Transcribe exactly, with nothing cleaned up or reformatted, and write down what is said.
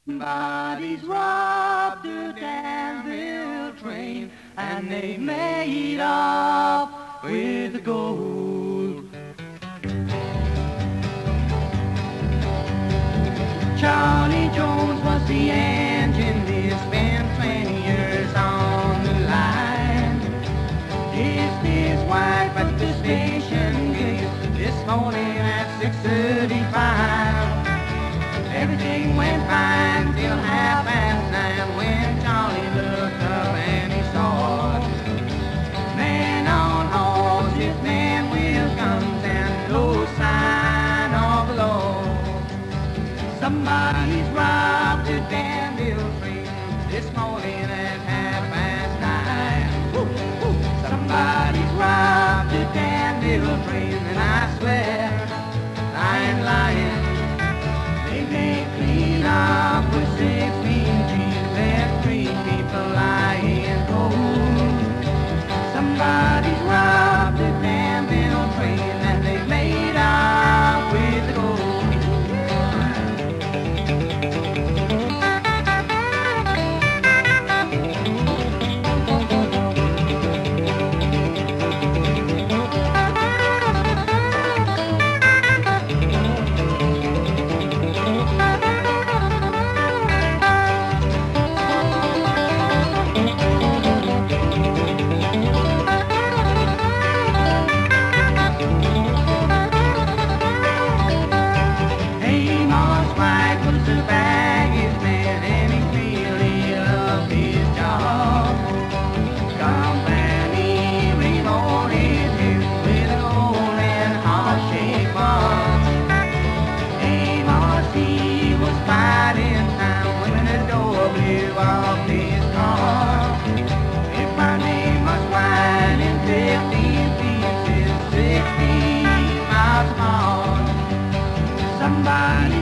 Somebody's robbed the Danville train and they made off with the gold. Charlie Jones was the engine, he spent twenty years on the line. Kissed his wife at the station gate this morning at six thirty-five. Everything went fine till half past nine when Charlie looked up and he saw man on horses, man with guns and no sign of law. Somebody's robbed the Danville train this morning at half past nine. Woo, woo. Somebody's robbed the Danville train, and I swear I ain't lying. They may clean up with sixteen G's and three people lying cold. Somebody's robbed the Danville train and they made off with the gold. Somebody